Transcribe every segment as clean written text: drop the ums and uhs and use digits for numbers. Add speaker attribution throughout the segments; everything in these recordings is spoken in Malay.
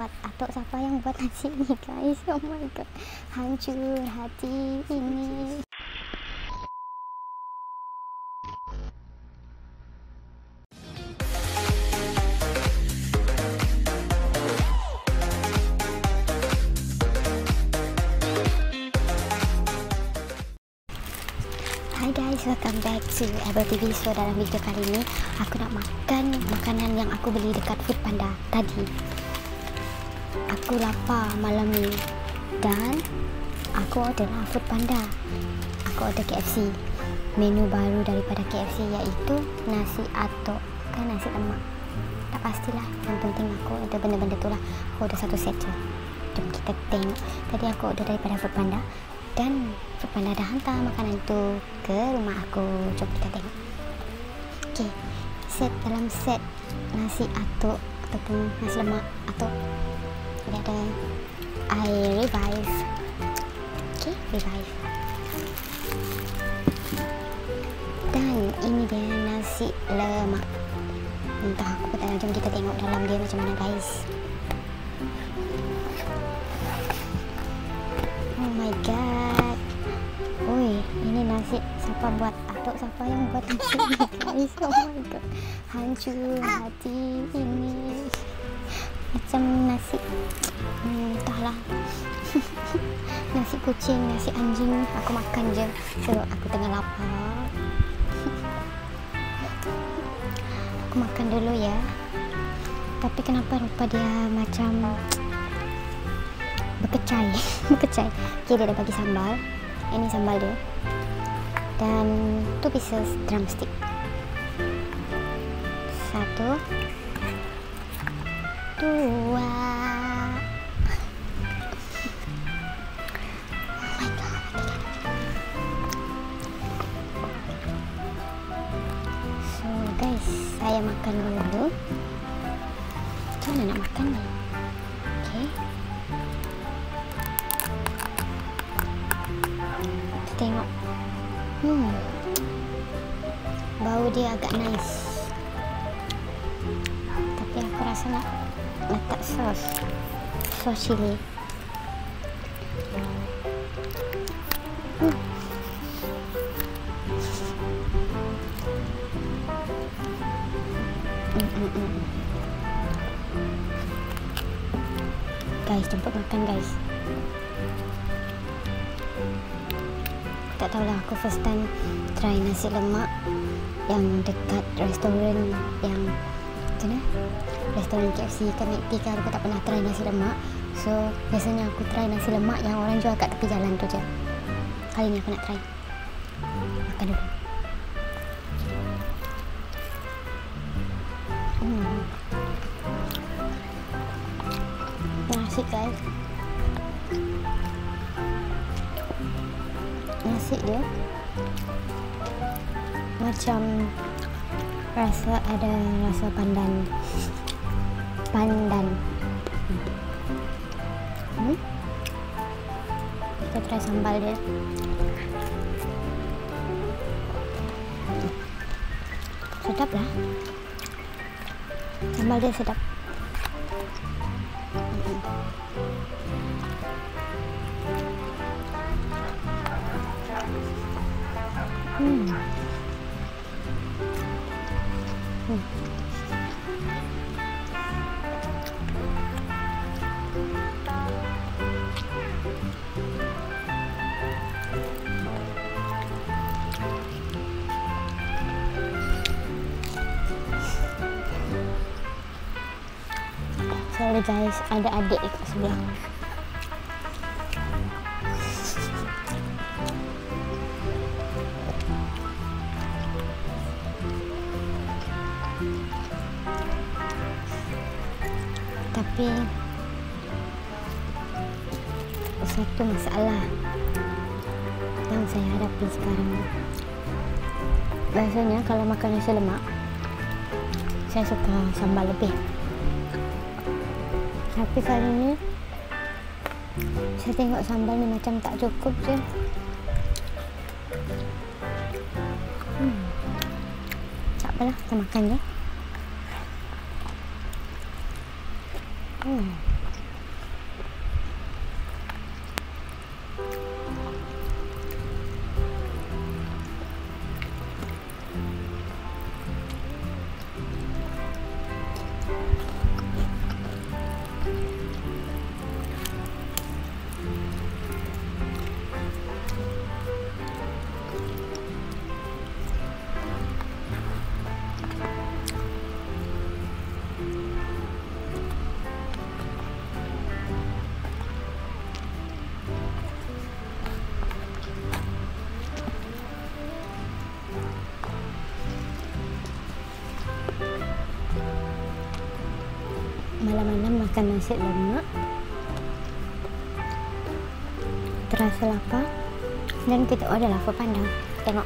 Speaker 1: Atuk siapa yang buat nasi ni guys? Oh my god, hancur hati ini. Hai guys, welcome back to Abel TV. So dalam video kali ini aku nak makan makanan yang aku beli dekat Foodpanda tadi. Aku lapar malam ni dan aku order lah Foodpanda. Aku order KFC. Menu baru daripada KFC iaitu nasi atuk kan, nasi lemak. Tak pastilah, yang penting aku order benda-benda tu lah. Aku order satu set je. Jom kita tengok. Tadi aku order daripada Foodpanda dan Foodpanda dah hantar makanan tu ke rumah aku. Jom kita tengok. Okay, dalam set nasi atuk ataupun nasi lemak atuk, dia ada air Revive. Okay, Revive. Dan ini dia nasi lemak. Entah aku pun tak tahu. Jom kita tengok dalam dia macam mana guys. Oh my god. Oi, ini nasi siapa buat? Atuk siapa yang buat nasi ni guys? Oh my god, hancur hati ini. Macam nasi entahlah. Nasi kucing, nasi anjing. Aku makan je sebab aku tengah lapar. Aku makan dulu ya. Tapi kenapa rupa dia macam berkecai. Berkecai. Okay, dia dah bagi sambal. Ini sambal dia. Dan 2 pieces drumstick. 1 2. So guys, saya makan dulu. Macam mana nak makan ni? Okay, kita tengok. Bau dia agak nice. Tapi aku rasa nak letak sos chili. Guys, jemput makan guys. Tak tahulah, aku first time try nasi lemak yang dekat restoran yang macam mana? Restoran KFC kat McD kan, aku tak pernah try nasi lemak. So biasanya aku try nasi lemak yang orang jual kat tepi jalan tu je. Kali ni aku nak try. Makan dulu. Nasi guys. Nasi dia macam ada rasa pandan. Kita try sambal dia. Sedap lah. Sambal dia sedap. Sorry guys, ada adik dekat sebelah. Tapi satu masalah yang saya hadapi sekarang. Biasanya kalau makan nasi lemak, saya suka sambal lebih. Tapi kali ni saya tengok sambal ni macam tak cukup je. Tak apalah, kita makan je. makan nasi lemak, terasa lapar, dan kita orderlah food panda. Tengok.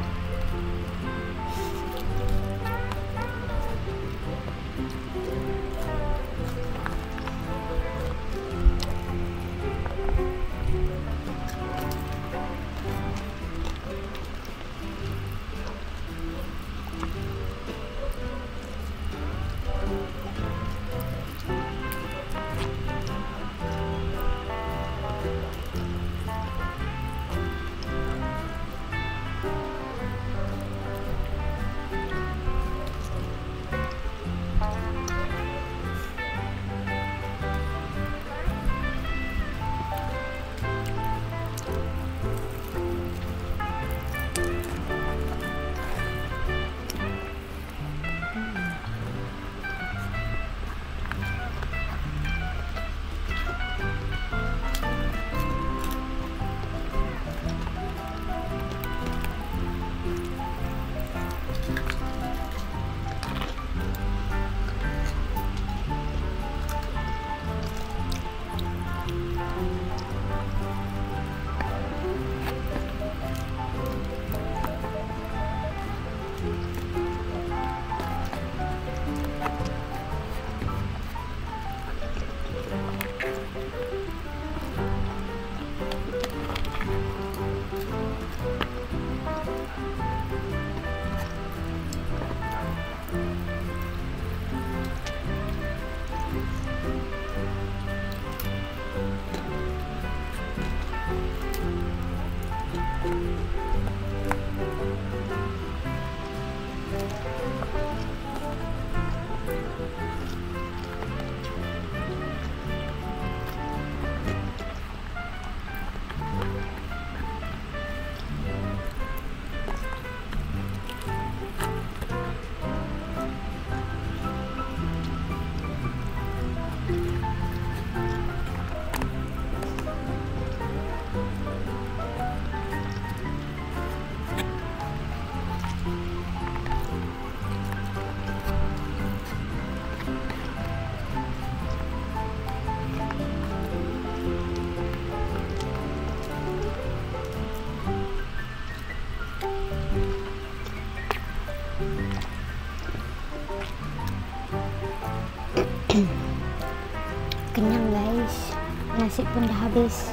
Speaker 1: Kenyang guys, nasi pun dah habis,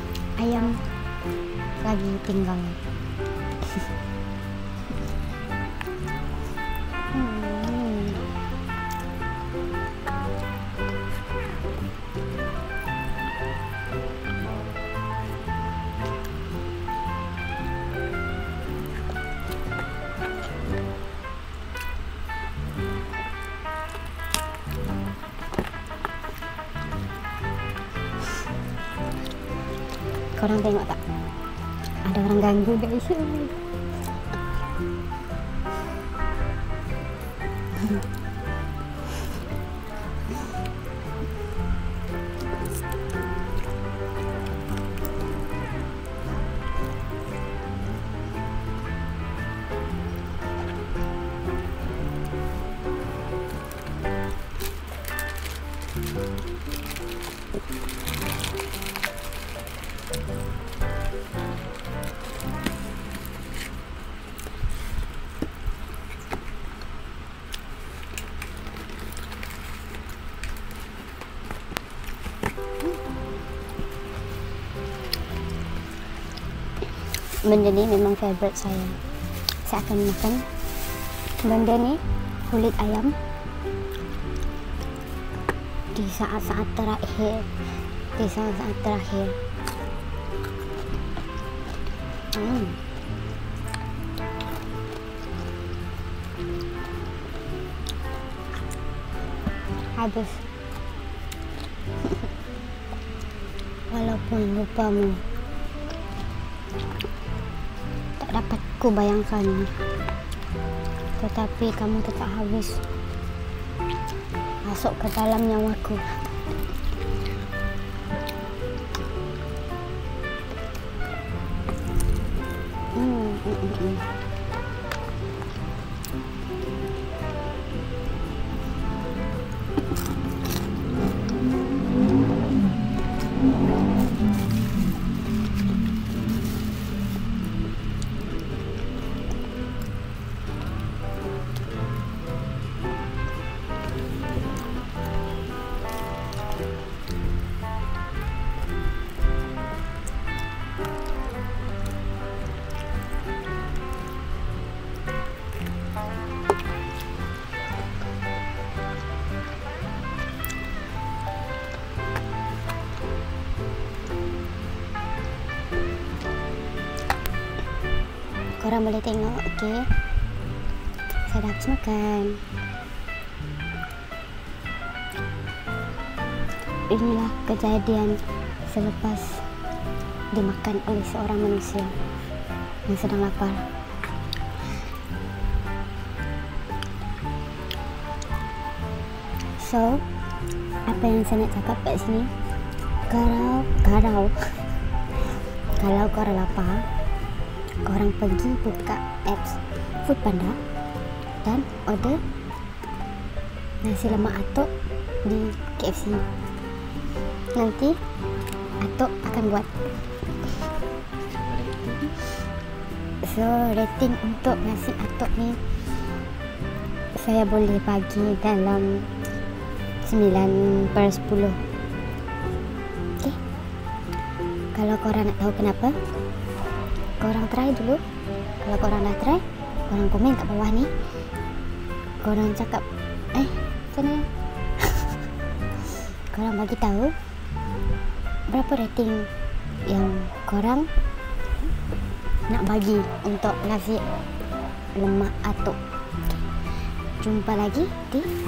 Speaker 1: ayam lagi tinggal. Korang tengok tak? Ada orang ganggu guys. Benda ni memang favourite saya. Saya akan makan benda ni, kulit ayam, di saat-saat terakhir. Habis. Walaupun lupamu tak dapat ku bayangkan, tetapi kamu tetap habis masuk ke dalam nyawaku. korang boleh tengok. Okay, saya dah habis makan. Inilah kejadian selepas dimakan oleh seorang manusia yang sedang lapar. So, apa yang saya nak cakap kat sini, kalau korang lapar, korang pergi buka apps Foodpanda dan order nasi lemak atuk di KFC. Nanti atuk akan buat. So, rating untuk nasi atuk ni saya boleh bagi dalam 9/10. Okay, kalau korang nak tahu kenapa, korang try dulu. Kalau korang dah try, korang komen kat bawah ni. Korang cakap sana korang bagi tahu berapa rating yang korang nak bagi untuk nasi lemak atuk. Jumpa lagi di